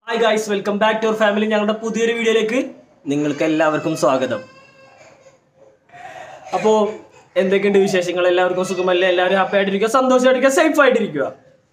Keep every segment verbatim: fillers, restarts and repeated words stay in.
Hi guys, welcome back to our family. ഞങ്ങളുടെ പുതിയൊരു വീഡിയോയിലേക്ക് നിങ്ങൾക്ക് എല്ലാവർക്കും സ്വാഗതം. അപ്പോൾ എന്തൊക്കെയുണ്ട് വിശേഷങ്ങൾ? എല്ലാവർക്കും സുഖമല്ലേ? എല്ലാവരും ഹാപ്പി ആയിട്ടിരിക്കുക, സന്തോഷമായിട്ടിരിക്കുക, സേഫ് ആയിട്ടിരിക്കുക.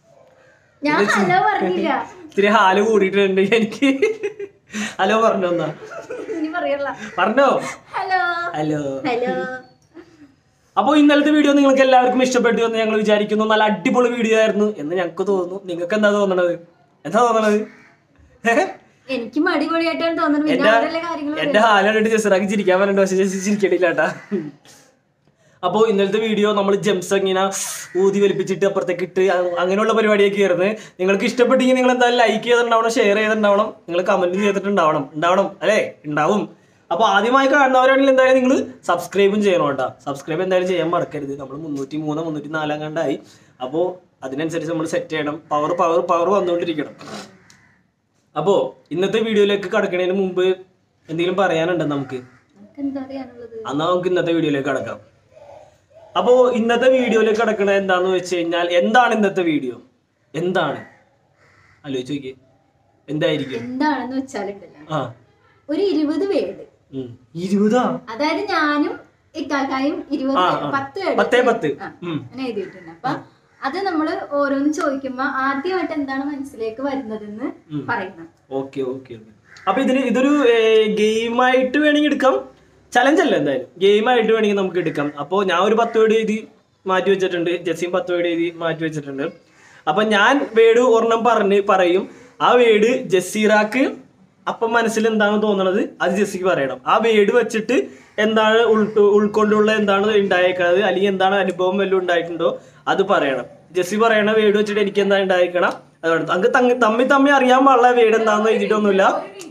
ഇത്തിരി ഹാല് കൂടിയിട്ടുണ്ട് എനിക്ക്. ഹലോ പറഞ്ഞോ, എന്നാ പറഞ്ഞോ. ഹലോ. അപ്പോൾ ഇന്നലത്തെ വീഡിയോ നിങ്ങൾക്ക് എല്ലാവർക്കും ഇഷ്ടപ്പെട്ടു എന്ന് ഞങ്ങൾ വിചാരിക്കുന്നു. നല്ല അടിപൊളി വീഡിയോ ആയിരുന്നു എന്ന് ഞങ്ങൾക്ക് തോന്നുന്നു. നിങ്ങൾക്ക് എന്താ തോന്നണത്? എന്താ തോന്നണത്? എനിക്ക് മടിപൊളിയായിട്ടാണ് തോന്നുന്നത്. എന്റെ ഹാലിട്ട് ജസറാക്കി ചിരിക്കാൻ പറഞ്ഞിട്ട് പക്ഷെ ജസ് ചിരിക്കണില്ല കേട്ടാ. അപ്പോൾ ഇന്നലത്തെ വീഡിയോ നമ്മൾ ജംസ് ഇങ്ങനെ ഊതി വലിപ്പിച്ചിട്ട് അപ്പുറത്തേക്ക് ഇട്ട് അങ്ങനെയുള്ള പരിപാടിയൊക്കെ ആയിരുന്നു. നിങ്ങൾക്ക് ഇഷ്ടപ്പെട്ടെങ്കിൽ നിങ്ങൾ എന്തായാലും ലൈക്ക് ചെയ്തിട്ടുണ്ടാവണം, ഷെയർ ചെയ്തിട്ടുണ്ടാവണം, നിങ്ങൾ കമന്റ് ചെയ്തിട്ടുണ്ടാവണം. ഉണ്ടാവണം അല്ലേ? ഉണ്ടാവും. അപ്പോൾ ആദ്യമായി കാണുന്നവരാണെങ്കിൽ എന്തായാലും നിങ്ങൾ സബ്സ്ക്രൈബും ചെയ്യണം കേട്ടോ. സബ്സ്ക്രൈബ് എന്തായാലും ചെയ്യാൻ മറക്കരുത്. നമ്മൾ മുന്നൂറ്റി മൂന്ന് മുന്നൂറ്റി നാലാം കണ്ടായി. അപ്പോൾ അതിനനുസരിച്ച് നമ്മൾ സെറ്റ് ചെയ്യണം. പവർ പവർ പവർ വന്നുകൊണ്ടിരിക്കണം. അപ്പോൾ ഇന്നത്തെ വീഡിയോയിലേക്ക് കടക്കുന്നതിന് മുമ്പ് എന്തെങ്കിലും പറയാനുണ്ടോ നമുക്ക്? എന്നാൽ നമുക്ക് ഇന്നത്തെ വീഡിയോയിലേക്ക് കടക്കാം. അപ്പോൾ ഇന്നത്തെ വീഡിയോയിലേക്ക് കടക്കണത് എന്താന്ന് വെച്ച് കഴിഞ്ഞാൽ, എന്താണ് ഇന്നത്തെ വീഡിയോ? എന്താണ് ആലോചിച്ച് നോക്കിയേ, എന്തായിരിക്കും? എന്താണെന്ന് വെച്ചാലുണ്ടല്ലോ, ആ ഒരു ഇരുപത് പേര്, ഇരുപതാ, അതായത് ഞാനും ഇക്കാക്കായും ഇരുപത് പത്ത് പത്തേ പത്ത് അങ്ങനെ എഴുതിയിട്ടുണ്ട്. അപ്പൊ അത് നമ്മള് ഓരോന്ന് ചോദിക്കുമ്പോ ആദ്യമായിട്ട് എന്താണ് മനസ്സിലേക്ക് വരുന്നതെന്ന് പറയണം. Okay okay okay. അപ്പൊ ഇതിന് ഇതൊരു ഗെയിമായിട്ട് വേണമെങ്കിൽ എടുക്കാം. ചലഞ്ച് അല്ല, എന്തായാലും ഗെയിമായിട്ട് വേണമെങ്കിൽ നമുക്ക് എടുക്കാം. അപ്പോൾ ഞാൻ ഒരു പത്ത് വേർഡ് എഴുതി മാറ്റി വെച്ചിട്ടുണ്ട്, ജെസ്സിയും പത്ത് വേർഡ് എഴുതി മാറ്റി വെച്ചിട്ടുണ്ട്. അപ്പൊ ഞാൻ വേർഡ് ഒരെണ്ണം പറഞ്ഞ് പറയും. ആ വേർഡ് ജസീറാക്ക് അപ്പം മനസ്സിൽ എന്താണ് തോന്നണത് അത് ജെസ്സിക്ക് പറയണം. ആ വേർഡ് വെച്ചിട്ട് എന്താണ് ഉൾ ഉൾക്കൊണ്ടുള്ള എന്താണ് ഉണ്ടായേക്കുന്നത്, അല്ലെങ്കിൽ എന്താണ് അനുഭവം വല്ലതും ഉണ്ടായിട്ടുണ്ടോ അത് പറയണം. ജെസ്സി പറയണ വേർഡ് വെച്ചിട്ട് എനിക്ക് എന്താ ഉണ്ടായിരിക്കണം അതുകൊണ്ട് അങ്ങ് തങ്ങ് തമ്മി തമ്മി അറിയാൻ പാടില്ല വേർഡ് എന്താണെന്ന് എഴുതിയിട്ടൊന്നുമില്ല.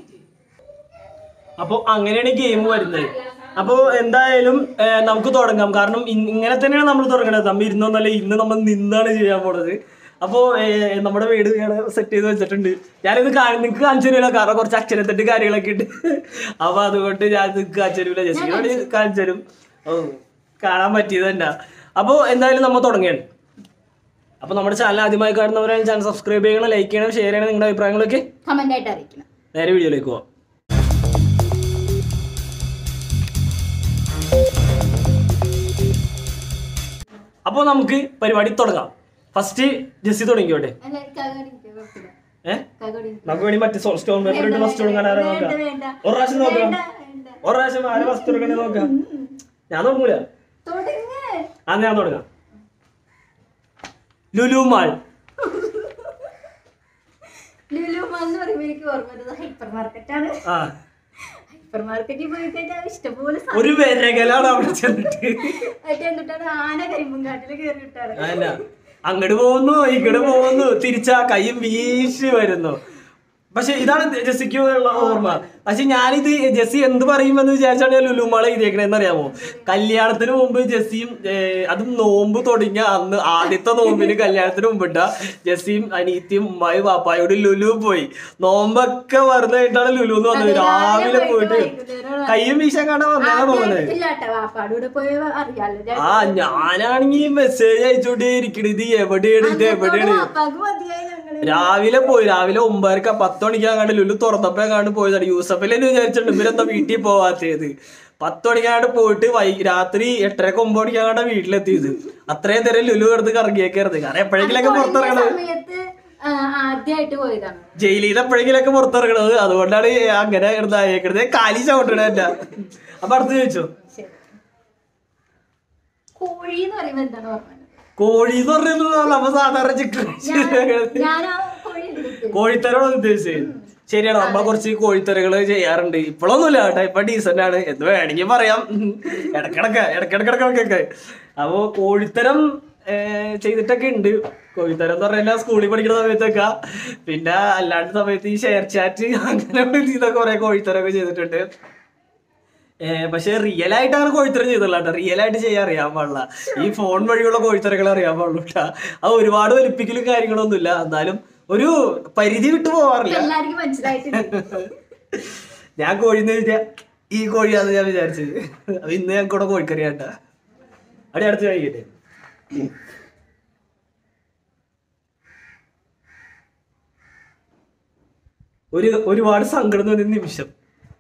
അപ്പോൾ അങ്ങനെയാണ് ഗെയിം വരുന്നത്. അപ്പോൾ എന്തായാലും നമുക്ക് തുടങ്ങാം. കാരണം ഇങ്ങനെ തന്നെയാണ് നമ്മൾ തുടങ്ങണത്. നമ്മൾ ഇരുന്നൊന്നല്ല, ഇന്ന് നമ്മൾ നിന്നാണ് ചെയ്യാൻ പോണത്. അപ്പോൾ നമ്മുടെ വീട് സെറ്റ് ചെയ്ത് വെച്ചിട്ടുണ്ട്. ഞാനിത് നിങ്ങൾക്ക് കാണിച്ചു തരില്ല, കാരണം കുറച്ച് അക്ഷരത്തെറ്റ് കാര്യങ്ങളൊക്കെ ഉണ്ട്. അപ്പോൾ അതുകൊണ്ട് ഞാൻ നിങ്ങൾക്ക് കാണിച്ചു തരില്ല, ജസ്റ്റിനോട് കാണിച്ചു തരും. ഓ, കാണാൻ പറ്റിയത് തന്നെ. അപ്പോൾ എന്തായാലും നമ്മൾ തുടങ്ങുകയാണ്. അപ്പോൾ നമ്മുടെ ചാനൽ ആദ്യമായി കാണുന്നവരാണ് ചാനൽ സബ്സ്ക്രൈബ് ചെയ്യണം, ലൈക്ക് ചെയ്യണം, ഷെയർ ചെയ്യണം, നിങ്ങളുടെ അഭിപ്രായങ്ങളൊക്കെ കമന്റ് ആയിട്ട് അറിയിക്കണം. നേരെ വീഡിയോയിലേക്ക് പോവാം. അപ്പോൾ നമുക്ക് പരിപാടി തുടങ്ങാം. First Jessy തുടങ്ങിയോട്ടെ. ഏഹ് നമുക്ക് വേണ്ടി മറ്റേ സ്റ്റോൺ പേപ്പർ ഇട്ട് ഫസ്റ്റ് തുടങ്ങാൻ ആരാ നോക്കാം? ഒരു പ്രാവശ്യം നോക്കാം, ഒരു പ്രാവശ്യം ആരെ ഫസ്റ്റ് തുടങ്ങണേ നോക്കാം. ഞാൻ തുടങ്ങൂല, ആ ഞാൻ തുടങ്ങാം. ലുലു മാൾ. ലുലു മാൾ എന്ന് പറയുമ്പോൾ എനിക്ക് ഓർമ്മ വരുന്നത് ഹൈപ്പർ മാർക്കറ്റാണ്. ആ, ഹൈപ്പർ മാർക്കറ്റിൽ പോയി കഴിഞ്ഞാൽ ഇഷ്ടംപോലെ ഒരു വിരകലാണ് അവിടെ ചെന്നിട്ട്. എന്നിട്ടാണ് ആന കരിമ്പുംകാട്ടിൽ കയറി വിട്ടാണ്. അല്ല, അങ്ങോട്ട് പോകുന്നു ഇങ്ങോട്ട് പോകുന്നു, തിരിച്ചാ കൈയും വീശി വരുന്നു. പക്ഷെ ഇതാണ് ജെസ്സിക്ക് ഉള്ള ഓർമ്മ. പക്ഷെ ഞാനിത് ജെസ്സി എന്ത് പറയുമെന്ന് വിചാരിച്ചാണ് ഞാൻ ലുലുമാള എഴുതിയേക്കണെന്ന് അറിയാമോ? കല്യാണത്തിന് മുമ്പ് ജെസ്സിയും അതും നോമ്പ് തുടങ്ങിയ അന്ന് ആദ്യത്തെ നോമ്പിന് കല്യാണത്തിന് മുമ്പിട്ട ജെസ്സിയും അനീത്തിയും ഉമ്മായും പാപ്പായോട് ലുലു പോയി. നോമ്പൊക്കെ വരുന്നതായിട്ടാണ് ലുലു എന്ന് വന്നത്. രാവിലെ പോയിട്ട് കയ്യും വീശാൻ കാണാൻ വന്നതാണ് തോന്നുന്നത്. ആ, ഞാനാണെങ്കിൽ മെസ്സേജ് അയച്ചോണ്ടേ ഇരിക്കണത്, ഇത് എവിടെയാണ് ഇത് എവിടെയാണ്. രാവിലെ പോയി, രാവിലെ ഒമ്പതരക്ക പത്ത് മണിക്കാണ്ട് ലുലു തുറന്നപ്പോ കണ്ട് പോയതാണ്. യൂസഫിൽ തന്നെ വിചാരിച്ചിട്ടുണ്ട് ഇവരെന്താ വീട്ടിൽ പോവാത്തത്. പത്ത് മണിക്കാണ്ട് പോയിട്ട് വൈ രാത്രി എട്ടരക്ക് ഒമ്പത് മണിക്കാണ്ട് വീട്ടിലെത്തിയത്. അത്രയും നേരം ലുലു കിടന്ന് കറങ്ങിയേക്കരുത്. കാരണം എപ്പോഴെങ്കിലൊക്കെ പുറത്തിറങ്ങണത്, ജയിലിൽ നിന്ന് എപ്പോഴെങ്കിലൊക്കെ പുറത്തിറങ്ങണത്. അതുകൊണ്ടാണ് അങ്ങനെ ഇതായേക്കണത്. കാലി ചവിട്ടണ എന്റെ. അപ്പൊ അടുത്ത് ചോദിച്ചോ, കോഴി എന്ന് പറയുമ്പോ എന്താണ് ഓർമ്മ? കോഴി എന്ന് പറയുന്നത് നമ്മ സാധാരണ ചിക്കൻ കോഴിത്തരമാണ് ഉദ്ദേശിച്ചത്. ശരിയാണ്, നമ്മളെ കുറച്ച് കോഴിത്തരകള് ചെയ്യാറുണ്ട്. ഇപ്പോഴൊന്നുമില്ല കേട്ടോ, ഇപ്പൊ ഡീസന്റ് ആണ് എന്ന് വേണമെങ്കിൽ പറയാം. ഇടക്കിടക്ക് ഇടക്കിടക്കിടക്കിടക്കൊക്കെ അപ്പൊ കോഴിത്തരം ചെയ്തിട്ടൊക്കെ ഉണ്ട്. കോഴിത്തരം എന്ന് പറഞ്ഞാൽ സ്കൂളിൽ പഠിക്കുന്ന സമയത്തൊക്കെ, പിന്നെ അല്ലാണ്ട് സമയത്ത് ഈ ഷെയർ ചാറ്റ് അങ്ങനെ ഇതൊക്കെ കുറെ കോഴിത്തരമൊക്കെ ചെയ്തിട്ടുണ്ട്. പക്ഷെ റിയൽ ആയിട്ട് അങ്ങനെ കോഴിത്തരം ചെയ്തില്ല കേട്ടോ. റിയൽ ആയിട്ട് ചെയ്യാൻ അറിയാൻ പാടില്ല. ഈ ഫോൺ വഴിയുള്ള കോഴിത്തരങ്ങൾ അറിയാൻ പാടുള്ളൂ കേട്ടോ. അത് ഒരുപാട് വലിപ്പിക്കലും കാര്യങ്ങളൊന്നുമില്ല, എന്നാലും ഒരു പരിധി വിട്ടു പോവാറില്ല. ഞാൻ കോഴിന്ന് ചോദിച്ചാ ഈ കോഴിയാന്ന് ഞാൻ വിചാരിച്ചത്. അത് ഇന്ന് ഞങ്ങൾക്ക് കൂടെ കോഴിക്കറി കേട്ടാ. അവിടെ അടുത്ത് കഴിക്കട്ടെ. ഒരു ഒരുപാട് സങ്കടം തോന്നിയ നിമിഷം.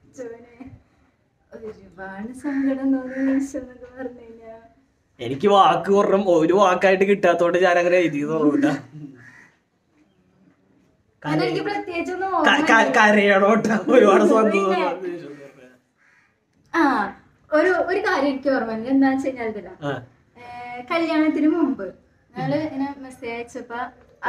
ഒരുപാട് സങ്കടം തോന്നിയ നിമിഷം എന്നൊക്കെ പറഞ്ഞു കഴിഞ്ഞാ എനിക്ക് വാക്ക് പറഞ്ഞ ഒരു വാക്കായിട്ട് കിട്ടാത്തോണ്ട് ഞാൻ അങ്ങനെ എഴുതി തോന്നൂട്ടാ. അതെനിക്ക് പ്രത്യേകിച്ചൊന്നും കരയണോട്ടാ ഒരുപാട് സന്തോഷം. ആ ഒരു ഒരു കാര്യം എനിക്ക് ഓർമ്മ എന്താ വെച്ച് കഴിഞ്ഞാൽ കല്യാണത്തിന് മുമ്പ് ഞങ്ങള് ഇങ്ങനെ മെസ്സേജ് അയച്ചപ്പോ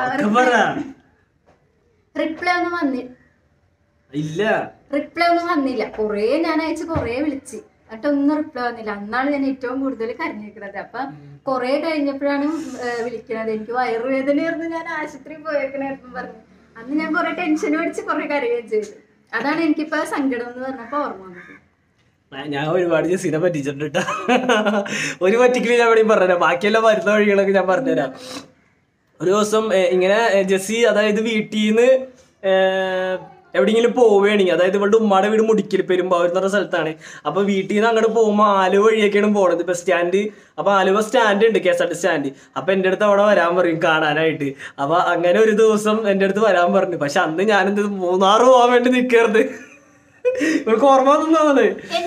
റിപ്ലൈ ഒന്നും വന്നി ഇല്ല റിപ്ലൈ ഒന്നും വന്നില്ല. കൊറേ ഞാൻ അയച്ച് കൊറേ വിളിച്ച് എന്നിട്ട് ഒന്നും റിപ്ലൈ വന്നില്ല. അന്നാണ് ഞാൻ ഏറ്റവും കൂടുതൽ കരഞ്ഞിരിക്കുന്നത്. അപ്പൊ കൊറേ കഴിഞ്ഞപ്പോഴാണ് വിളിക്കണത്. എനിക്ക് വയറുവേദനയായിരുന്നു, ഞാൻ ആശുപത്രിയിൽ പോയേക്കണായിരുന്നു പറഞ്ഞു. അന്ന് ഞാൻ കൊറേ ടെൻഷൻ അടിച്ച് കൊറേ കരയുകയും ചെയ്തു. അതാണ് എനിക്കിപ്പോ സങ്കടം എന്ന് പറഞ്ഞപ്പോ ഓർമ്മ വന്നത്. ഞാൻ ഒരുപാട് ജെസ്സിനെ പറ്റിച്ചിട്ടുണ്ട്. ഒരു പറ്റിക്കല് ഞാൻ എവിടെയും പറഞ്ഞുതരാം, ബാക്കിയെല്ലാം വരുന്ന വഴികളൊക്കെ ഞാൻ പറഞ്ഞുതരാം. ഒരു ദിവസം ഇങ്ങനെ ജെസ്സി അതായത് വീട്ടിൽ നിന്ന് എവിടെയെങ്കിലും പോവുകയാണെങ്കിൽ, അതായത് ഇവളുടെ ഉമ്മാടെ വീട് മുടിക്കൽ പെരുമ്പാവൂർ എന്ന് പറഞ്ഞ സ്ഥലത്താണ്. അപ്പോൾ വീട്ടിൽ നിന്ന് അങ്ങോട്ട് പോകുമ്പോൾ ആലുവ വഴിയൊക്കെയാണ് പോണത്, ബസ് സ്റ്റാൻഡ്. അപ്പോൾ ആലുവ സ്റ്റാൻഡ് ഉണ്ട്, K S R T stand. അപ്പോൾ എൻ്റെ അടുത്ത് അവിടെ വരാൻ പറയും കാണാനായിട്ട്. അപ്പോൾ അങ്ങനെ ഒരു ദിവസം എൻ്റെ അടുത്ത് വരാൻ പറഞ്ഞു. പക്ഷെ അന്ന് ഞാനെന്ത് മൂന്നാറ് പോകാൻ വേണ്ടി നിൽക്കരുത്. ഇവർക്ക് ഓർമ്മ തോന്നുന്നത്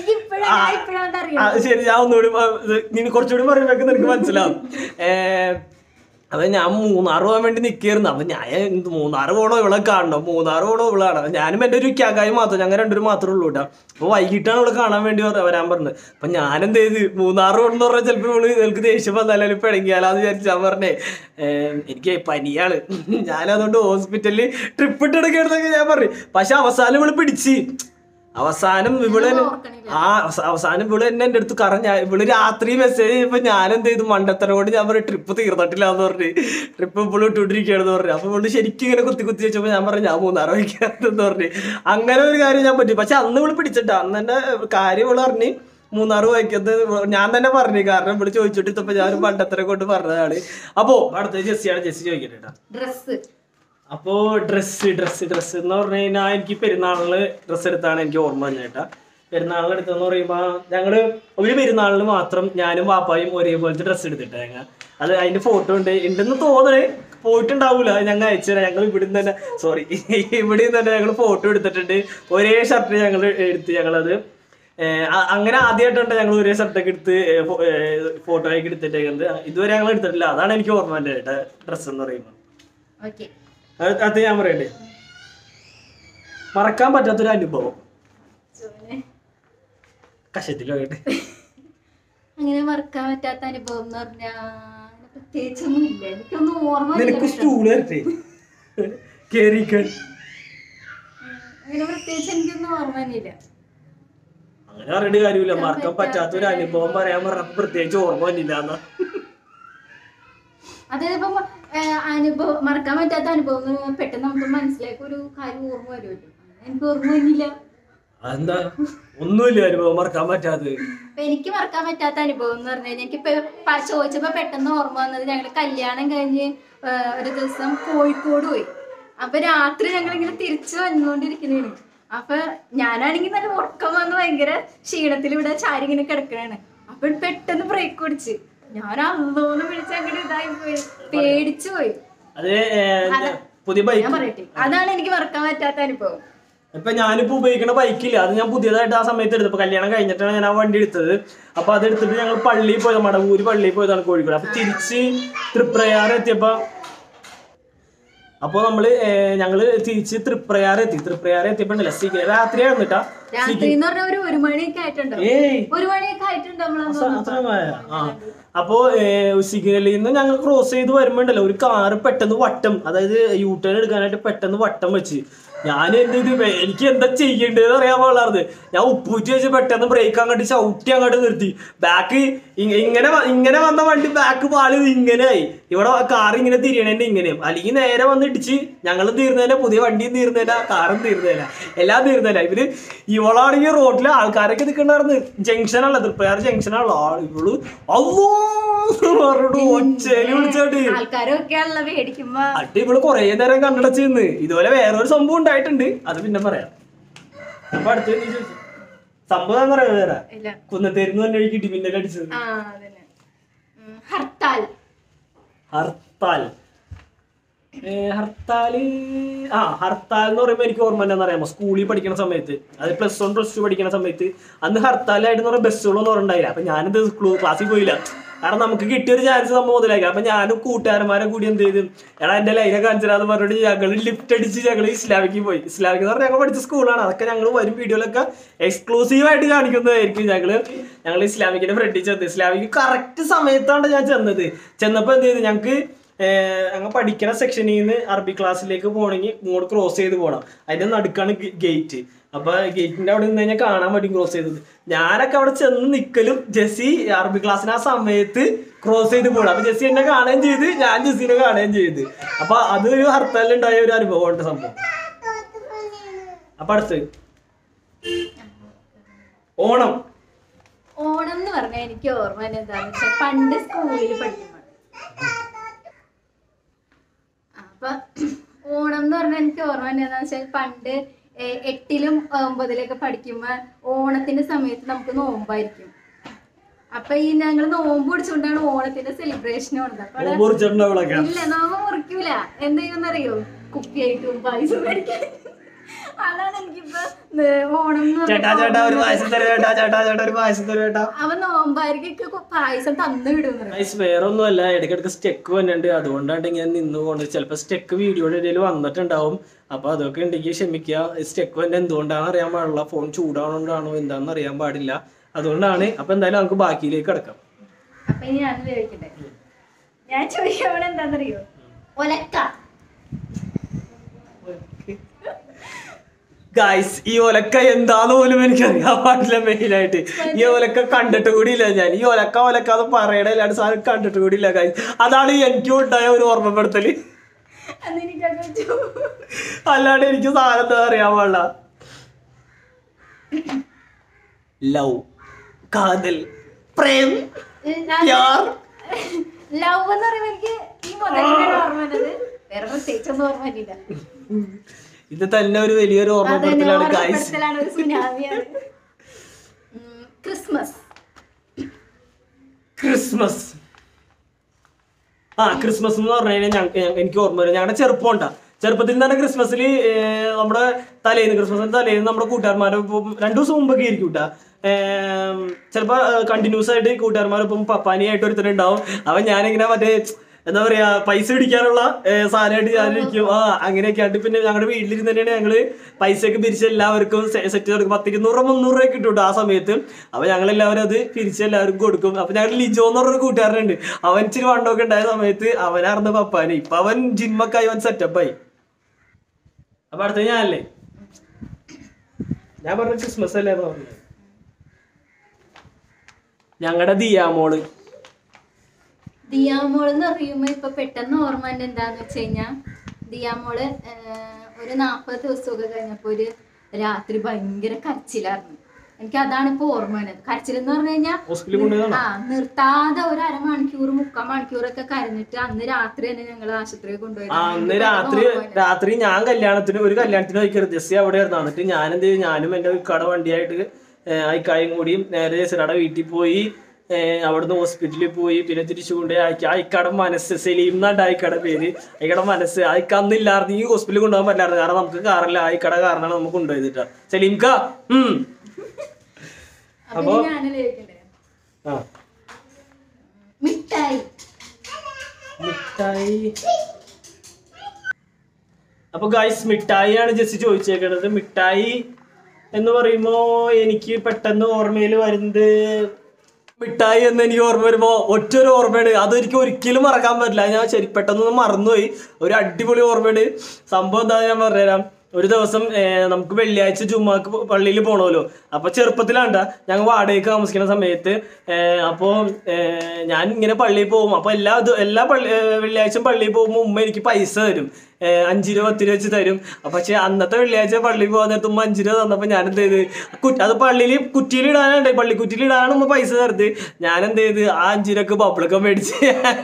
ശരി. ഞാൻ ഒന്നുകൂടി നീ കുറച്ചുകൂടി പറയുമ്പോഴേക്കും നിനക്ക് മനസ്സിലാവും. അപ്പൊ ഞാൻ മൂന്നാറ് പോകാൻ വേണ്ടി നിൽക്കായിരുന്നു. അപ്പൊ ഞാൻ മൂന്നാറ് പോകണോ ഇവളെ കാണണോ, മൂന്നാറ് പോകണോ ഇവളാണ്. ഞാനും എൻ്റെ ഒരു ക്യാക്കായി മാത്രം, ഞങ്ങൾ രണ്ടുപേരും മാത്രമേ ഉള്ളൂ കേട്ടോ. അപ്പൊ വൈകിട്ടാണ് ഇവളെ കാണാൻ വേണ്ടി വരാൻ പറഞ്ഞത്. അപ്പൊ ഞാനെന്ത് ചെയ്ത് മൂന്നാറ് പോകണമെന്ന് പറഞ്ഞാൽ ചിലപ്പോൾ ഇവള് എനിക്ക് ദേഷ്യം വന്നാലും പിണങ്ങിയാലാന്ന് വിചാരിച്ചു ഞാൻ പറഞ്ഞേ എനിക്ക് പനിയാണ്, ഞാനതുകൊണ്ട് ഹോസ്പിറ്റലിൽ ട്രിപ്പ് ഇട്ടെടുക്കരുതൊക്കെ ഞാൻ പറഞ്ഞു. പക്ഷെ അവസാനം ഇവള് പിടിച്ച് അവസാനം ഇവള് ആ അവസാനം ഇവള് എന്നെ എൻ്റെ അടുത്ത് കറഞ്ഞ ഇവള് രാത്രി മെസ്സേജ് ചെയ്യുമ്പോൾ ഞാനെന്ത് ചെയ്തു മണ്ടത്തരോട് ഞാൻ പറഞ്ഞു ട്രിപ്പ് തീർന്നിട്ടില്ല എന്ന് പറഞ്ഞ്, ട്രിപ്പ് ഇപ്പോഴും ഇട്ടുകൊണ്ടിരിക്കുകയാണെന്ന് പറഞ്ഞു. അപ്പൊ ഇവള് ശരിക്കും ഇങ്ങനെ കുത്തി കുത്തി വെച്ചപ്പോൾ ഞാൻ പറഞ്ഞു ഞാൻ മൂന്നാറ് വയ്ക്കാത്തെന്ന് പറഞ്ഞു. അങ്ങനെ ഒരു കാര്യം ഞാൻ പറ്റി. പക്ഷെ അന്ന് ഇവള് പിടിച്ചിട്ടാ, അന്ന് എൻ്റെ കാര്യം ഇവള് പറഞ്ഞ് മൂന്നാറ് വായിക്കുന്നത് ഞാൻ തന്നെ പറഞ്ഞു. കാരണം ഇവിടെ ചോദിച്ചിട്ട് ഇത്തപ്പോ ഞാൻ മണ്ടത്തരം കൊണ്ട് പറഞ്ഞതാണ്. അപ്പോ അടുത്ത ജെസ്സിയാണ്. ജെസ്സി ചോദിക്കട്ടെ. ഡ്രസ് അപ്പോ ഡ്രസ്സ് ഡ്രസ്സ് ഡ്രസ്സ് എന്ന് പറഞ്ഞു കഴിഞ്ഞാൽ എനിക്ക് പെരുന്നാളിന് ഡ്രസ്സ് എടുത്താണ് എനിക്ക് ഓർമ്മ വന്നേട്ടാ. പെരുന്നാളിന് എടുത്തെന്ന് പറയുമ്പോൾ ഞങ്ങള് ഒരു പെരുന്നാളിന് മാത്രം ഞാനും വാപ്പായും ഒരേപോലത്തെ ഡ്രസ്സ് എടുത്തിട്ടാ. ഞങ്ങൾ അത് അതിന്റെ ഫോട്ടോ ഉണ്ട് ഉണ്ടെന്ന് തോന്നണേ, പോയിട്ടുണ്ടാവൂല, ഞങ്ങൾ അയച്ചുതരാം. ഞങ്ങൾ ഇവിടുന്ന് തന്നെ സോറി ഇവിടെ തന്നെ ഞങ്ങൾ ഫോട്ടോ എടുത്തിട്ടുണ്ട്. ഒരേ ഷർട്ട് ഞങ്ങൾ എടുത്ത് ഞങ്ങളത് അങ്ങനെ ആദ്യമായിട്ടുണ്ട് ഞങ്ങൾ ഒരേ ഷർട്ടൊക്കെ എടുത്ത് ഫോട്ടോ ഒക്കെ എടുത്തിട്ടേക്കുന്നത്. ഇതുവരെ ഞങ്ങൾ എടുത്തിട്ടില്ല. അതാണ് എനിക്ക് ഓർമ്മ വന്നേ ഏട്ടാ ഡ്രസ്സ് എന്ന് പറയുമ്പോൾ. അത് ഞാൻ പറയണ്ടേ, മറക്കാൻ പറ്റാത്തൊരു അനുഭവം കഷത്തിലോട്ട്. അങ്ങനെ മറക്കാൻ പറ്റാത്ത അനുഭവം എന്ന് പറഞ്ഞാ പ്രത്യേകിച്ചൊന്നും ഇല്ല, എനിക്കൊന്നും ഓർമ്മ. നിനക്ക് സ്റ്റൂൾ വരട്ടെ കേറിക്കാൻ അങ്ങനെ പ്രത്യേകിച്ച് എനിക്കൊന്നും ഓർമ്മ തന്നെയില്ല. അങ്ങനെ പറഞ്ഞിട്ട് കാര്യമില്ല, മറക്കാൻ പറ്റാത്തൊരു അനുഭവം പറയാൻ പറഞ്ഞപ്പോ പ്രത്യേകിച്ച് ഓർമ്മ തന്നില്ല എന്നാ. അതായത് അനുഭവം മറക്കാൻ പറ്റാത്ത അനുഭവം പെട്ടെന്ന് നമുക്ക് മനസ്സിലാക്കി ഒരു കാര്യം ഓർമ്മ വരുമല്ലോ. എനിക്ക് ഓർമ്മ വന്നില്ല. എന്താ ഒന്നുമില്ല അനുഭവം മറക്കാൻ പറ്റാത്തത്. എനിക്ക് മറക്കാൻ പറ്റാത്ത അനുഭവം എന്ന് പറഞ്ഞു കഴിഞ്ഞാൽ എനിക്കിപ്പോ ചോദിച്ചപ്പോ പെട്ടെന്ന് ഓർമ്മ വന്നത് ഞങ്ങള് കല്യാണം കഴിഞ്ഞ് ഒരു ദിവസം കോഴിക്കോട് പോയി. അപ്പൊ രാത്രി ഞങ്ങളിങ്ങനെ തിരിച്ചു വന്നുകൊണ്ടിരിക്കുന്നതാണ്. അപ്പൊ ഞാനാണെങ്കിൽ നല്ല ഉറക്കം വന്ന് ഭയങ്കര ക്ഷീണത്തിൽ ഇവിടെ ചാരി ഇങ്ങനെ കിടക്കണാണ്. അപ്പൊ പെട്ടെന്ന് ബ്രേക്ക് ഓടിച്ച് ഞാൻ അന്നോന്ന് വിളിച്ച അങ്ങനെ ഇതായി പോയി, പേടിച്ചു പോയി. ഞാൻ പറയട്ടെ, അതാണ് എനിക്ക് മറക്കാൻ പറ്റാത്ത അനുഭവം. ഇപ്പൊ ഞാനിപ്പോ ഉപയോഗിക്കുന്ന ബൈക്കില്ല, അത് ഞാൻ പുതിയതായിട്ട് ആ സമയത്ത് എടുത്തപ്പോ കല്യാണം കഴിഞ്ഞിട്ടാണ് ഞാൻ ആ വണ്ടി എടുത്തത്. അപ്പൊ അതെടുത്തിട്ട് ഞങ്ങൾ പള്ളിയിൽ പോയത്, മടവൂര് പള്ളിയിൽ പോയതാണ് കോഴിക്കോട്. അപ്പൊ തിരിച്ച് തൃപ്രയാർ എത്തിയപ്പോ അപ്പൊ നമ്മള് ഞങ്ങള് തിരിച്ച് തൃപ്രയാർ എത്തി. തൃപ്രയാർ എത്തിയപ്പോ രാത്രിയായിരുന്നു കേട്ടാ. അപ്പോ സിഗ്നലിൽ നിന്ന് ഞങ്ങൾ ക്രോസ് ചെയ്ത് വരുമ്പോണ്ടല്ലോ ഒരു കാറ് പെട്ടെന്ന് വട്ടം, അതായത് യൂ ടേൺ എടുക്കാനായിട്ട് പെട്ടെന്ന് വട്ടം വെച്ച്. ഞാൻ എന്ത് ഇത് എനിക്ക് എന്താ ചെയ്യേണ്ടതെന്ന് അറിയാൻ പാടില്ലായിരുന്നു. ഞാൻ ഉപ്പൂറ്റി വെച്ച് പെട്ടെന്ന് ബ്രേക്ക് അങ്ങോട്ട് ചവിട്ടി അങ്ങോട്ട് നിർത്തി. ബാക്ക് ഇങ്ങനെ ഇങ്ങനെ വന്ന വണ്ടി ബാക്ക് പാളി ഇങ്ങനെ ആയി. ഇവിടെ കാർ ഇങ്ങനെ തിരിയണേന്റെ ഇങ്ങനെയും, അല്ലെങ്കിൽ നേരെ വന്ന് ഇടിച്ച് ഞങ്ങളും തീർന്നേല, പുതിയ വണ്ടിയും തീർന്നേല, കാറും തീർന്നേല, എല്ലാം തീർന്നേല. ഇവര് ഇവളാണെങ്കിൽ റോഡില് ആൾക്കാരൊക്കെ നിൽക്കണ്ടായിരുന്നു. ജംഗ്ഷനല്ല, തൃപ്പയാർ ജംഗ്ഷനാണല്ലോ. ഇവള് അവോ പറഞ്ഞിട്ട് ഒച്ചേല് വിളിച്ചോട്ട് അട്ടി ഇവള് കൊറേ നേരം കണ്ണടച്ച് നിന്ന്. ഇതുപോലെ വേറൊരു സംഭവം ഉണ്ടായിട്ടുണ്ട്, അത് പിന്നെ പറയാം. അപ്പൊ അടുത്ത് സംഭവം എന്താ പറയാ, വേറെ കുന്നത്തേരുന്ന് തന്നെ വഴിക്ക് ഇടിമിന്നൽ അടിച്ചത്. ഹർത്താൽ ഹർത്താല് ആ ഹർത്താൽ എന്ന് പറയുമ്പോൾ എനിക്ക് ഓർമ്മ എന്താണെന്ന് അറിയാമോ, സ്കൂളിൽ പഠിക്കുന്ന സമയത്ത്, അത് പ്ലസ് വൺ പ്ലസ് ടു പഠിക്കുന്ന സമയത്ത് അന്ന് ഹർത്താലായിട്ട് എന്ന് പറഞ്ഞാൽ ബസ്സുകളൊന്നും പറഞ്ഞിട്ടുണ്ടായില്ല. അപ്പൊ ഞാനിത് ക്ലാസ്സിൽ പോയില്ല, കാരണം നമുക്ക് കിട്ടിയൊരു ചാൻസ് നമ്മൾ മുതലാക്കി. അപ്പൊ ഞാനും കൂട്ടുകാരന്മാരെ കൂടി എന്ത് ചെയ്തു, എടാ എന്റെ ലൈനെ കാണിച്ചാന്ന് പറഞ്ഞിട്ട് ഞങ്ങൾ ലിഫ്റ്റ് അടിച്ച് ഞങ്ങൾ ഇസ്ലാമിക്ക് പോയി. ഇസ്ലാമിക് എന്ന് പറഞ്ഞാൽ ഞങ്ങൾ പഠിച്ച സ്കൂളാണ്. അതൊക്കെ ഞങ്ങൾ വരും വീഡിയോയിലൊക്കെ എക്സ്ക്ലൂസീവായിട്ട് കാണിക്കുന്നതായിരിക്കും. ഞങ്ങള് ഞങ്ങൾ ഇസ്ലാമിക്കിന്റെ ഫ്രണ്ടിൽ ചെന്ന്, ഇസ്ലാമിക്ക് കറക്റ്റ് സമയത്താണ് ഞാൻ ചെന്നത്. ചെന്നപ്പോ എന്ത് ചെയ്തു, ഞങ്ങൾക്ക് ഞങ്ങൾ പഠിക്കുന്ന സെക്ഷനിൽ നിന്ന് അറബി ക്ലാസ്സിലേക്ക് പോകണമെങ്കിൽ ഇങ്ങോട്ട് ക്രോസ് ചെയ്ത് പോകണം. അതിന്റെ നടുക്കാണ് ഗേറ്റ്. അപ്പൊ ഗേറ്റിന്റെ അവിടെ നിന്ന് കഴിഞ്ഞാൽ കാണാൻ പറ്റും ക്രോസ് ചെയ്തത്. ഞാനൊക്കെ അവിടെ ചെന്ന് നിൽക്കലും ജെസ്സി അറബി ക്ലാസ്സിന് ആ സമയത്ത് ക്രോസ് ചെയ്ത് പോകണം. അപ്പൊ ജെസ്സി എന്നെ കാണുകയും ചെയ്ത്, ഞാൻ ജെസ്സിനെ കാണുകയും ചെയ്ത്. അപ്പൊ അതൊരു ഹർത്താലിലുണ്ടായ ഒരു അനുഭവമുണ്ട് സംഭവം. അപ്പൊ അടുത്ത് ഓണം. ഓണം എന്ന് പറഞ്ഞാൽ എനിക്ക് ഓർമ്മ എന്താന്ന് വെച്ചാൽ പണ്ട് സ്കൂളിൽ പഠിക്കുമ്പോൾ, അപ്പൊ ഓണം എന്ന് പറഞ്ഞാൽ എനിക്ക് ഓർമ്മ എന്താന്ന് വെച്ചാൽ പണ്ട് എട്ടിലും ഒമ്പതിലൊക്കെ പഠിക്കുമ്പോ ഓണത്തിന്റെ സമയത്ത് നമുക്ക് നോമ്പായിരിക്കും. അപ്പൊ ഈ ഞങ്ങൾ നോമ്പ് പിടിച്ചുകൊണ്ടാണ് ഓണത്തിന്റെ സെലിബ്രേഷൻ ഉള്ളത്. ഇല്ല, നോമ്പ് മുറിക്കൂല. എന്ത് ചെയ്യുമെന്നറിയോ, കുപ്പിയായിട്ടും പായസം കഴിക്കാൻ. അതാണ് എനിക്കിപ്പോ ഓണം. അവൻ നോമ്പായിരിക്കും പായസം തന്നു വിടും. വേറെ ഒന്നുമല്ല, ഇടയ്ക്കിടയ്ക്ക് സ്റ്റെക്ക് വന്നിട്ടുണ്ട്. അതുകൊണ്ടാണ് ഞാൻ നിന്ന് പോകുന്നത്. ചിലപ്പോൾ സ്റ്റെക്ക് വീഡിയോയുടെ ഇടയിൽ വന്നിട്ടുണ്ടാവും. അപ്പൊ അതൊക്കെ ഉണ്ടെങ്കിൽ ക്ഷമിക്കുക. സ്റ്റെക്ക് വന്നെ എന്തുകൊണ്ടാണെന്ന് അറിയാൻ പാടില്ല, ഫോൺ ചൂടാണോണ്ടാണോ എന്താണെന്ന് അറിയാൻ പാടില്ല, അതുകൊണ്ടാണ്. അപ്പൊ എന്തായാലും നമുക്ക് ബാക്കിയിലേക്ക് കിടക്കാം. അപ്പൊ ഞാൻ ചോദിക്കട്ടെ, ഞാൻ ചോദിക്കവിടെ എന്താണെന്നറിയോ, ഒലക്ക. ഗൈസ്, ഈ ഒലക്ക എന്താന്ന് പോലും എനിക്ക് അറിയാൻ പാടില്ല. മെയിനായിട്ട് ഈ ഒലക്ക കണ്ടിട്ട് കൂടിയില്ല ഞാൻ. ഈ ഒലക്ക ഒലക്ക അത് പറയണ എല്ലാവരും സാധനം കണ്ടിട്ട് കൂടിയില്ല ഗൈസ്. അതാണ് എനിക്കും ഉണ്ടായ ഒരു ഓർമ്മപ്പെടുത്തല്. അല്ലാണ്ട് എനിക്ക് സാധനം എന്താ അറിയാൻ പാടില്ല. ലവ്, കാതൽ, പ്രേം, യാർ. ലവ് എന്ന് പറയുമ്പോ എനിക്ക് ഈ മുതലിന്റെ ഓർമ്മ വന്നത്, വേറെ പ്രത്യേകിച്ചൊന്നും ഓർമ്മ ഇല്ല. ഇത് തന്നെ ഒരു വലിയൊരു ഓർമ്മപ്പെടുത്തലാണ് ഗൈസ്. ക്രിസ്മസ്. ക്രിസ്മസ് ആ ക്രിസ്മസ് എന്ന് പറഞ്ഞു കഴിഞ്ഞാൽ എനിക്ക് ഓർമ്മ വരും, ഞങ്ങളുടെ ചെറുപ്പം ഉണ്ടാ. ചെറുപ്പത്തിൽ തന്നെ ക്രിസ്മസിൽ നമ്മുടെ തലേന്ന് ക്രിസ്മസിന്റെ തലേന്ന് നമ്മുടെ കൂട്ടുകാരന്മാരൊപ്പം രണ്ടു ദിവസം മുമ്പൊക്കെ ആയിരിക്കും കേട്ടാ, ചിലപ്പോൾ കണ്ടിന്യൂസ് ആയിട്ട് കൂട്ടുകാരന്മാരൊപ്പം പപ്പാനിയായിട്ട് ഒരുത്തരുണ്ടാവും. അവൻ ഞാനിങ്ങനെ മറ്റേ എന്താ പറയാ പൈസ പിടിക്കാനുള്ള സാധനമായിട്ട് ഞാനിരിക്കും. ആ അങ്ങനെയൊക്കെ ആയിട്ട് പിന്നെ ഞങ്ങളുടെ വീട്ടിലിരുന്ന് തന്നെയാണ് ഞങ്ങള് പൈസയൊക്കെ പിരിച്ച് എല്ലാവർക്കും സെറ്റ് കൊടുക്കും. പത്തിരുന്നൂറ് മുന്നൂറ് രൂപ കിട്ടും ആ സമയത്ത്. അപ്പൊ ഞങ്ങളെല്ലാവരും അത് പിരിച്ച് എല്ലാവർക്കും കൊടുക്കും. അപ്പൊ ഞങ്ങൾ ലിജോ എന്ന് പറഞ്ഞൊരു കൂട്ടുകാരനുണ്ട്, അവൻ ഇച്ചിരി വണ്ടമൊക്കെ ഉണ്ടായ സമയത്ത് അവനാർന്ന പപ്പാന്. ഇപ്പൊ അവൻ ജിമ്മൊക്കെ അവൻ സെറ്റപ്പായി. അപ്പൊ അടുത്ത ഞാനല്ലേ, ഞാൻ പറഞ്ഞ ക്രിസ്മസ് അല്ലേ എന്ന് പറഞ്ഞു. ഞങ്ങളുടെ ദിയാമോള്. ദിയാമോൾ എന്ന് പറയുമ്പോ ഇപ്പൊ പെട്ടെന്ന് ഓർമ്മ എന്താന്ന് വെച്ച് കഴിഞ്ഞാ, ദിയാമോള് ഒരു നാപ്പത് ദിവസമൊക്കെ കഴിഞ്ഞപ്പോ ഒരു രാത്രി ഭയങ്കര കരച്ചിലായിരുന്നു. എനിക്ക് അതാണ് ഇപ്പൊ ഓർമ്മ വരുന്നത്. കരച്ചിൽ എന്ന് പറഞ്ഞു കഴിഞ്ഞാൽ ആ നിർത്താതെ ഒരു അരമണിക്കൂർ മുക്കാൽ മണിക്കൂറൊക്കെ കരഞ്ഞിട്ട് അന്ന് രാത്രി തന്നെ ഞങ്ങൾ ആശുപത്രിയിൽ കൊണ്ടുപോയി. അന്ന് രാത്രി രാത്രി ഞാൻ കല്യാണത്തിന് ഒരു കല്യാണത്തിന് പോയിക്കരുത്, ജെസ്സി അവിടെ ആയിരുന്നു. എന്നിട്ട് ഞാൻ എന്ത് ചെയ്യും, ഞാനും എന്റെ ഇക്കട വണ്ടിയായിട്ട് അയക്കായും കൂടിയും നേരെ ജെസ്സിയുടെ വീട്ടിൽ പോയി. അവിടുന്ന് ഹോസ്പിറ്റലിൽ പോയി, പിന്നെ തിരിച്ചു കൊണ്ടുപോയി അയക്ക. അയക്കട മനസ്സ്, സലീം എന്നാണ്ട് അയക്കട പേര്. അയക്കട മനസ്സ് അയക്ക അന്ന് ഇല്ലായിരുന്നു, ഈ ഹോസ്പിറ്റലിൽ കൊണ്ടുപോകാൻ പറ്റില്ലായിരുന്നു, കാരണം നമുക്ക് കാറില്ല. അയക്കട കാരണമാണ് നമുക്ക് കൊണ്ടുപോയിട്ടാ സലീംക്ക. ഉം അപ്പൊ മിഠായി മിഠായി അപ്പൊ ഗൈസ് മിഠായിയാണ് ജെസ്സി ചോദിച്ചേക്കണത്. മിഠായി എന്ന് പറയുമ്പോ എനിക്ക് പെട്ടെന്ന് ഓർമ്മയിൽ വരുന്നത്, മിഠായി എന്ന് എനിക്ക് ഓർമ്മ വരുമ്പോ ഒറ്റൊരു ഓർമ്മയാണ്, അതെനിക്ക് ഒരിക്കലും മറക്കാൻ പറ്റില്ല. ഞാൻ ശരി പെട്ടെന്നൊന്നും മറന്നുപോയി. ഒരു അടിപൊളി ഓർമ്മയാണ്. സംഭവം എന്താ ഞാൻ പറഞ്ഞുതരാം. ഒരു ദിവസം നമുക്ക് വെള്ളിയാഴ്ച ജുമാക്ക് പള്ളിയിൽ പോകണമല്ലോ. അപ്പൊ ചെറുപ്പത്തിലാണ്ട ഞങ്ങൾ വാടകയ്ക്ക് താമസിക്കുന്ന സമയത്ത് അപ്പോൾ ഞാൻ ഇങ്ങനെ പള്ളിയിൽ പോകും. അപ്പൊ എല്ലാ എല്ലാ പള്ളി വെള്ളിയാഴ്ച പള്ളിയിൽ പോകുമ്പോൾ ഉമ്മ എനിക്ക് പൈസ തരും, അഞ്ചു രൂപ പത്ത് രൂപ വെച്ച് തരും. പക്ഷെ അന്നത്തെ വെള്ളിയാഴ്ച പള്ളിയിൽ പോകാൻ നേരത്ത് ഉമ്മ അഞ്ചു രൂപ തന്നപ്പോൾ ഞാൻ എന്ത് ചെയ്ത്, കുറ്റി അത് പള്ളിയിൽ കുറ്റിയിൽ ഇടാനുണ്ട്, പള്ളി കുറ്റിയിൽ ഇടാനാണ് ഉമ്മ പൈസ തരുന്നത്. ഞാൻ എന്ത് ചെയ്ത് ആ അഞ്ചു രൂപക്ക് പബ്ലിക്ക മേടിച്ച്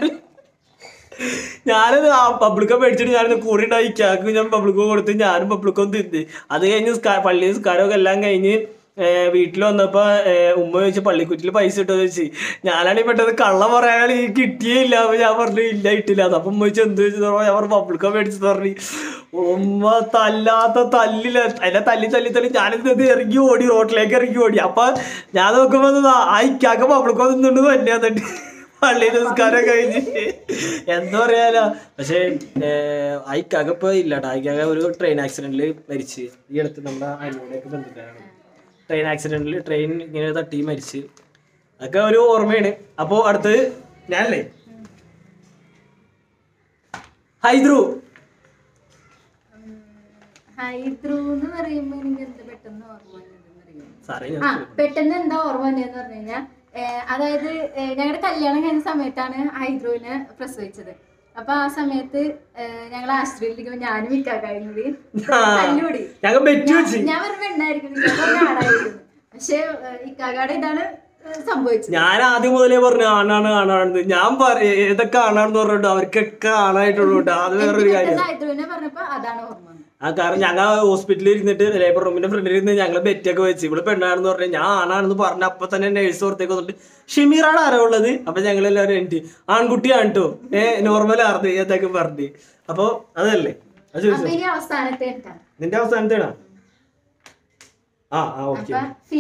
ഞാനത് ആ പബ്ലിക്ക മേടിച്ചിട്ട് ഞാനത് കൂടെ ഉണ്ടായി ക്യാക്ക് ഞാൻ പബ്ലിക്കോ കൊടുത്ത് ഞാനും പബ്ലിക്കോ തിന്ന്. അത് കഴിഞ്ഞ് പള്ളി നിസ്കാരമൊക്കെ എല്ലാം കഴിഞ്ഞ് വീട്ടിൽ വന്നപ്പോ ഉമ്മ ചോദിച്ചു പള്ളിക്കുറ്റിൽ പൈസ ഇട്ടോ ചോദിച്ചു. ഞാനാണെങ്കിൽ പെട്ടെന്ന് കള്ള പറയാനാണ് ഈ കിട്ടിയേ ഇല്ല. അപ്പൊ ഞാൻ പറഞ്ഞു ഇല്ല ഇട്ടില്ല. അപ്പൊ ഉമ്മ ചോദിച്ചു എന്ത് ചോദിച്ചു ഞാൻ പറഞ്ഞു പബ്ലിക്ക മേടിച്ചു പറഞ്ഞു. ഉമ്മ തല്ലാത്ത തല്ലില്ല, അതിനെ തല്ലി തല്ലി തല്ലി ഞാനിത് ഇറങ്ങി ഓടി, റോട്ടിലേക്ക് ഇറങ്ങി ഓടി. അപ്പൊ ഞാൻ നോക്കുമ്പോ ആ ഇക്കാക്ക പബ്ലിക്ക നിന്നുകൊണ്ട് തന്നെ എന്നിട്ട് പള്ളി നിസ്കാരം കഴിഞ്ഞ് എന്താ പറയാലോ. പക്ഷെ ഐക്കാക ഇപ്പൊ ഇല്ലാട്ടോ. ഐക്കാക ഒരു ട്രെയിൻ ആക്സിഡന്റിൽ മരിച്ച് ഈ അടുത്ത് നമ്മുടെ അനിയനെയൊക്കെ ബന്ധുക്കാരാണ്. ട്രെയിൻ ആക്സിഡന്റിൽ ട്രെയിൻ ഇങ്ങനെ തട്ടി മരിച്ച്. അതൊക്കെ ഒരു ഓർമ്മയാണ്. അപ്പൊ അടുത്ത് ഞാനല്ലേ ഹൈദ്രു ഹൈദ്രു എന്ന് പറയുമ്പോ എനിക്ക് എന്താ പെട്ടെന്ന് ഓർമ്മ ആ പെട്ടെന്ന് എന്താ ഓർമ്മ വന്നതെന്ന് പറഞ്ഞു കഴിഞ്ഞാൽ അതായത് ഞങ്ങളുടെ കല്യാണം കഴിഞ്ഞ സമയത്താണ് ഹൈദ്രുവിനെ പ്രസവിച്ചത്. അപ്പൊ ആ സമയത്ത് ഞങ്ങൾ ആശുപത്രിയിലിരിക്കുമ്പോ ഞാനും ഇക്കാക്കായും കൂടി തല്ലുകൂടി. ഞാൻ പറഞ്ഞ ഉണ്ടായിരിക്കും ആടായിരുന്നു. പക്ഷെ ഇക്കാക്കാടെ ഇതാണ് സംഭവിച്ചത്. ഞാൻ ആദ്യം മുതലേ പറഞ്ഞു ആണാണ് ആണാണെന്ന്. ഞാൻ ഏതൊക്കെ ആണാണെന്ന് പറഞ്ഞിട്ട് അവർക്കൊക്കെ ആണായിട്ടുള്ളൂ. അത് വേറൊരു കാര്യം. ഹൈദ്രുവിനെ പറഞ്ഞപ്പോ അതാണ് ഓർമ്മ. ആ കാരണം ഞങ്ങൾ ഹോസ്പിറ്റലിൽ ഇരുന്നിട്ട് ലേബർ റൂമിന്റെ ഫ്രണ്ടിൽ ഇരുന്ന് ഞങ്ങൾ ബെറ്റൊക്കെ വെച്ച് ഇവിടെ പെണ്ണാണെന്ന് പറഞ്ഞാൽ ഞാൻ ആണാണെന്ന് പറഞ്ഞ അപ്പൊ തന്നെ നേഴ്സ് പുറത്തേക്ക് വന്നിട്ട് ഷമീറാണ് ആരാ ഉള്ളത്. അപ്പൊ ഞങ്ങൾ എല്ലാവരും എനിക്ക് ആൺകുട്ടിയാണ് കേട്ടോ ഏഹ് നോർമൽ ആർന്ന് ഏതൊക്കെ പറഞ്ഞു. അപ്പൊ അതല്ലേ അത് ചോദിച്ചു. നിന്റെ അവസാനത്തേണോ? ആ ആ ഓക്കെ.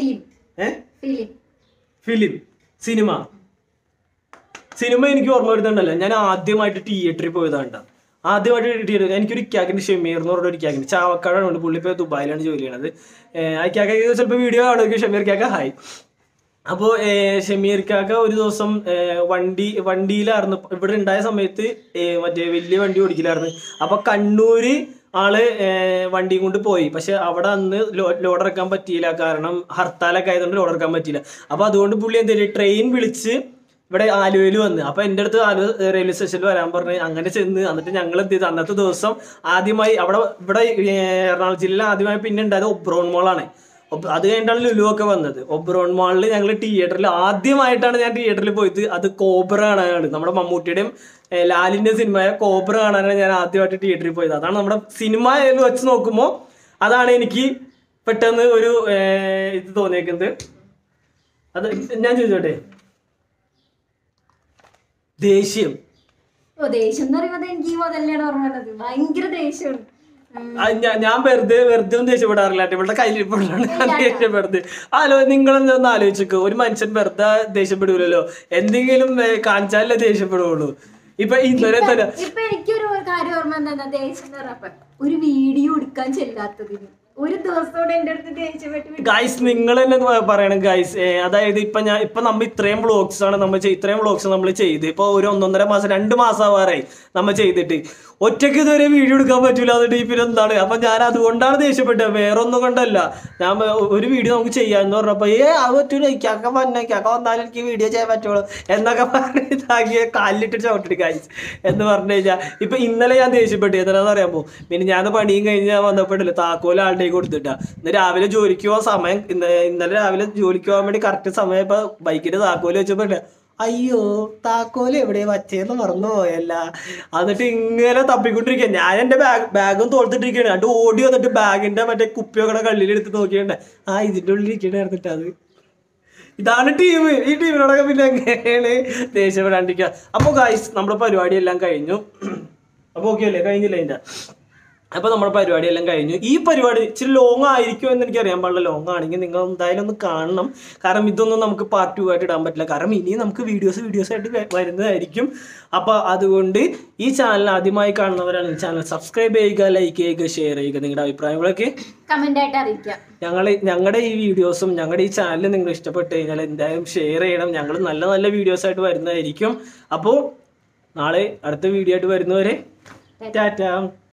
ഫിലിം സിനിമ സിനിമ എനിക്ക് ഓർമ്മ വരുന്നുണ്ടല്ലോ. ഞാൻ ആദ്യമായിട്ട് തിയേറ്ററിൽ പോയതാണ്ട. ആദ്യമായിട്ട് കിട്ടിയത് എനിക്കൊരു ഇക്കാക്കിന്റെ ഷമീർ എന്ന് പറഞ്ഞ ഒരു ഇക്കാക്കിന്റെ ചാവക്കാടാണ്. പുള്ളി ഇപ്പോൾ ദുബായിലാണ് ജോലി ചെയ്യണത്. ആ ഇക്കാക്ക ചിലപ്പോൾ വീഡിയോ കാണുമെങ്കിൽ ഷമീർ കാക്ക ഹായ്. അപ്പോൾ ഷമീർ കാക്ക ഒരു ദിവസം വണ്ടി വണ്ടിയിലായിരുന്നു. ഇവിടെ ഉണ്ടായ സമയത്ത് മറ്റേ വലിയ വണ്ടി ഓടിക്കില്ലായിരുന്നു. അപ്പൊ കണ്ണൂര് ആള് വണ്ടിയും കൊണ്ട് പോയി. പക്ഷെ അവിടെ അന്ന് ലോഡ് ഇറക്കാൻ പറ്റിയില്ല. കാരണം ഹർത്താലൊക്കെ ആയതുകൊണ്ട് ലോഡ് ഇറക്കാൻ പറ്റിയില്ല. അപ്പൊ അതുകൊണ്ട് പുള്ളി എന്തെങ്കിലും ട്രെയിൻ വിളിച്ച് ഇവിടെ ആലുവയിൽ വന്ന്. അപ്പൊ എൻ്റെ അടുത്ത് ആലുവ റെയിൽവേ സ്റ്റേഷനിൽ വരാൻ പറഞ്ഞ് അങ്ങനെ ചെന്ന് എന്നിട്ട് ഞങ്ങൾ എന്ത് ചെയ്തു അന്നത്തെ ദിവസം ആദ്യമായി അവിടെ ഇവിടെ എറണാകുളം ജില്ലയിൽ ആദ്യമായി പിന്നെ ഉണ്ടായത് ഒബ്രോൺ മോളാണ്. അത് കഴിഞ്ഞിട്ടാണ് ലുലു ഒക്കെ വന്നത്. ഒബ്രോൺ മോളിൽ ഞങ്ങൾ തിയേറ്ററിൽ ആദ്യമായിട്ടാണ് ഞാൻ തിയേറ്ററിൽ പോയത്. അത് കോബ്ര കാണാനാണ്. നമ്മുടെ മമ്മൂട്ടിയുടെയും ലാലിന്റെ സിനിമയായ കോബ്ര കാണാനാണ് ഞാൻ ആദ്യമായിട്ട് തിയേറ്ററിൽ പോയത്. അതാണ് നമ്മുടെ സിനിമ വെച്ച് നോക്കുമ്പോൾ അതാണ് എനിക്ക് പെട്ടെന്ന് ഒരു ഇത് തോന്നിയേക്കുന്നത്. അത് ഞാൻ ചോദിച്ചോട്ടെ ദേഷ്യം ദേഷ്യം എന്ന് പറയുന്നത് എനിക്ക് മുതലാണ് ഓർമ്മ വന്നത്. ഭയങ്കര ദേഷ്യമാണ്. ഞാൻ വെറുതെ വെറുതെ ഒന്നും ദേഷ്യപ്പെടാറില്ല. ഇവളുടെ കയ്യിലിപ്പോഴാണ് ഞാൻ ദേഷ്യപ്പെടുന്നത്. ആലോ നിങ്ങളെന്തൊന്ന് ആലോചിച്ചോ. ഒരു മനുഷ്യൻ വെറുതെ ദേഷ്യപ്പെടൂലല്ലോ. എന്തെങ്കിലും കാണിച്ചാലേ ദേഷ്യപ്പെടുള്ളൂ. ഇപ്പൊ ഇന്നലെ തന്നെ ഇപ്പൊ എനിക്കൊരു കാര്യം ഓർമ്മ എന്താ ദേഷ്യം എന്ന് പറഞ്ഞപ്പോ ഒരു വീഡിയോ എടുക്കാൻ ചെല്ലാത്തതിന് ഒരു ദിവസത്തോടെ എന്റെ അടുത്ത് ദേഷ്യപ്പെട്ട് ഗൈസ് നിങ്ങൾ തന്നെ പറയണം ഗൈസ്. അതായത് ഇപ്പൊ ഞാൻ ഇപ്പൊ നമ്മൾ ഇത്രയും വ്ളോഗ്സ് ആണ് നമ്മൾ ഇത്രയും വ്ളോഗ്സ് നമ്മൾ ചെയ്ത് ഇപ്പൊ ഒരു ഒന്നൊന്നര മാസം രണ്ട് മാസം ആവാറായി നമ്മൾ ചെയ്തിട്ട്. ഒറ്റയ്ക്ക് ഇതുവരെ വീഡിയോ എടുക്കാൻ പറ്റൂല എന്നിട്ട് പിന്നെ എന്താണ്. അപ്പൊ ഞാൻ അതുകൊണ്ടാണ് ദേഷ്യപ്പെട്ടത്, വേറെ ഒന്നും കൊണ്ടല്ല. ഞാൻ ഒരു വീഡിയോ നമുക്ക് ചെയ്യാന്ന് പറഞ്ഞപ്പോ ഏ അത് പറ്റൂല ഇക്കാക്ക വന്ന ഇക്കാക്ക വന്നാലും എനിക്ക് വീഡിയോ ചെയ്യാൻ പറ്റുള്ളൂ എന്നൊക്കെ പറഞ്ഞ് ഇതാക്കിയ കാലിലിട്ട് ചവിട്ടി ഗൈസ് എന്ന് പറഞ്ഞു കഴിഞ്ഞാൽ ഇപ്പൊ ഇന്നലെ ഞാൻ ദേഷ്യപ്പെട്ടു. എന്താണെന്ന് അറിയാമോ, പിന്നെ ഞാൻ പണിയും കഴിഞ്ഞ് ഞാൻ വന്നപ്പോഴല്ലേ താക്കോൽ ആളുടെ കൊടുത്തിട്ടാ. ഇന്ന് രാവിലെ ജോലിക്ക് പോകാൻ സമയം ഇന്നലെ രാവിലെ ജോലിക്ക് പോകാൻ വേണ്ടി കറക്റ്റ് സമയം ഇപ്പൊ ബൈക്കിന്റെ താക്കോല് വെച്ചപ്പോഴേ അയ്യോ താക്കോല് എവിടെ വച്ചേന്ന് മറന്നു പോയല്ല. എന്നിട്ട് ഇങ്ങനെ തപ്പിക്കൊണ്ടിരിക്കുക. ഞാൻ എന്റെ ബാഗ് ബാഗും തോർത്തിട്ടിരിക്കുകയാണ്. എന്നിട്ട് ഓടി വന്നിട്ട് ബാഗിന്റെ മറ്റേ കുപ്പിയൊക്കെ കള്ളിലെടുത്ത് നോക്കിയണ്ടേ ആ ഇതിന്റെ ഉള്ളിൽ ഇരിക്കണായിരുന്നിട്ട് അത് ഇതാണ് ടീം. ഈ ടീമിനോടൊക്കെ പിന്നെ എങ്ങനെയാണ് ദേഷ്യപ്പെടാണ്ടിരിക്കുക. അപ്പോൾ ഗൈസ് നമ്മുടെ പരിപാടിയെല്ലാം കഴിഞ്ഞു. അപ്പോൾ ഓക്കെ അല്ലേ, കഴിഞ്ഞില്ല അതിൻ്റെ. അപ്പോൾ നമ്മുടെ പരിപാടിയെല്ലാം കഴിഞ്ഞു. ഈ പരിപാടി ഇച്ചിരി ലോങ് ആയിരിക്കും എന്ന് എനിക്ക് അറിയാൻ പാടില്ല. ലോങ് ആണെങ്കിൽ നിങ്ങൾ എന്തായാലും ഒന്ന് കാണണം. കാരണം ഇതൊന്നും നമുക്ക് പാർട്ട് ടു ആയിട്ട് ഇടാൻ പറ്റില്ല. കാരണം ഇനിയും നമുക്ക് വീഡിയോസ് വീഡിയോസ് ആയിട്ട് വരുന്നതായിരിക്കും. അപ്പോൾ അതുകൊണ്ട് ഈ ചാനൽ ആദ്യമായി കാണുന്നവരാണ് ഈ ചാനൽ സബ്സ്ക്രൈബ് ചെയ്യുക, ലൈക്ക് ചെയ്യുക, ഷെയർ ചെയ്യുക. നിങ്ങളുടെ അഭിപ്രായങ്ങളൊക്കെ കമന്റ് ആയിട്ട് അറിയിക്കുക. ഞങ്ങൾ ഞങ്ങളുടെ ഈ വീഡിയോസും ഞങ്ങളുടെ ഈ ചാനൽ നിങ്ങൾ ഇഷ്ടപ്പെട്ട് കഴിഞ്ഞാൽ എന്തായാലും ഷെയർ ചെയ്യണം. ഞങ്ങൾ നല്ല നല്ല വീഡിയോസ് ആയിട്ട് വരുന്നതായിരിക്കും. അപ്പോൾ നാളെ അടുത്ത വീഡിയോ ആയിട്ട് വരുന്നവരെ ടാറ്റാ.